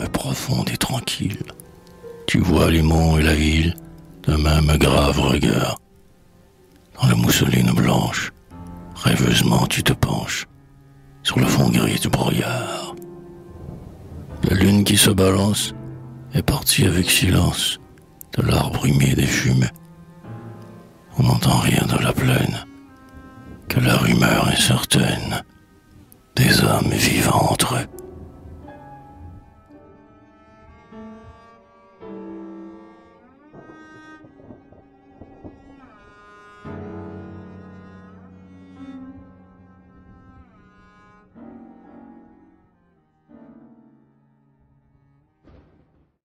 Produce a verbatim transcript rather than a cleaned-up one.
calme, profonde et tranquille. Tu vois les monts et la ville d'un même grave regard. Dans la mousseline blanche, rêveusement tu te penches sur le fond gris du brouillard. La lune qui se balance est partie avec silence de l'arbre humide et fumé. On n'entend rien de la plaine, que la rumeur incertaine des hommes vivant entre eux.